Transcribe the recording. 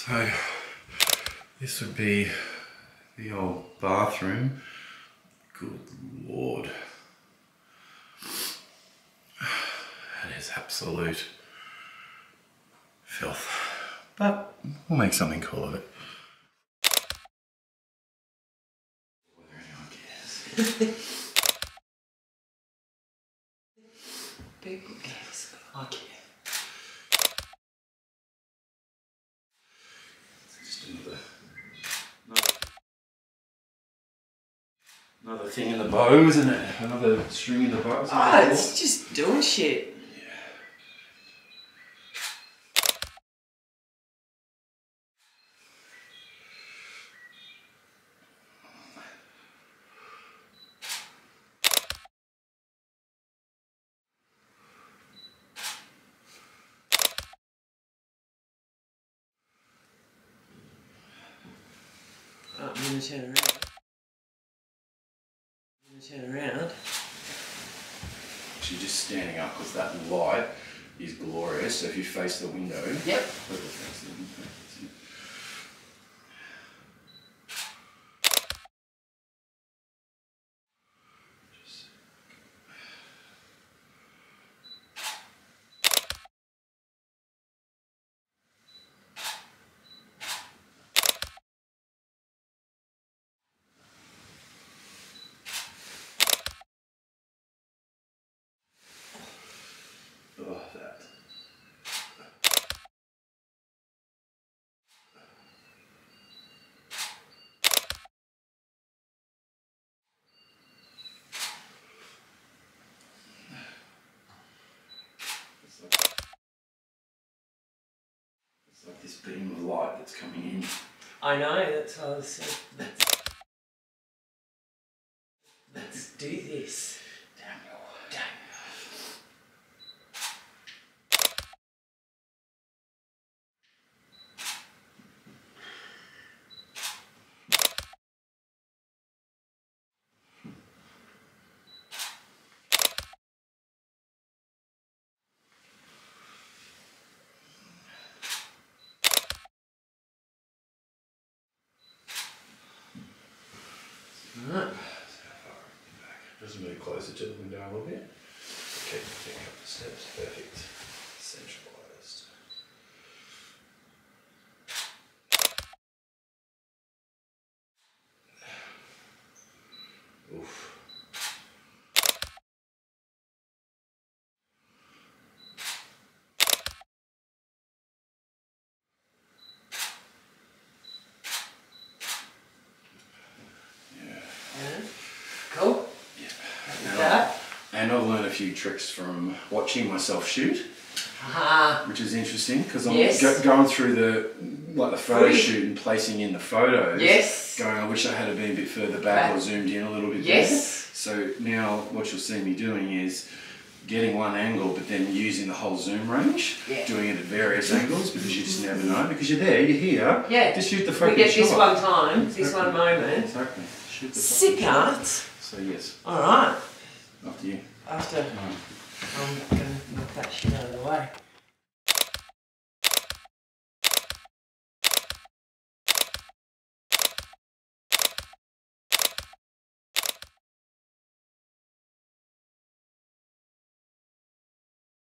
So this would be the old bathroom. Good Lord. That is absolute filth. But we'll make something cool of it. Whether anyone cares. People cares. I care. Just another thing in the bow, isn't it? Another string in the bow. Oh, it's just doing shit. I'm going to turn around. Actually, just standing up because that light is glorious. So if you face the window, yep. Face the window. Oh, that. It's like this beam of light that's coming in. I know, that's what I was saying. Let's do this. Damn. Right. Just move closer to the window a little bit. Okay, take up the steps. Perfect. Centralised. Oof. Cool. Yeah. And I've learned a few tricks from watching myself shoot, which is interesting because I'm going through the photo shoot and placing in the photos. Yes. Going, I wish I had been a bit further back or zoomed in a little bit. Yes. So now what you'll see me doing is getting one angle, but then using the whole zoom range, doing it at various angles because you just never know. Because you're there, you're here. Yeah. Just shoot the fucking shot. We get this one time, this one moment. Exactly. Shoot the Sick art. So yes. All right. After you. After. I'm going to knock that shit out of the way.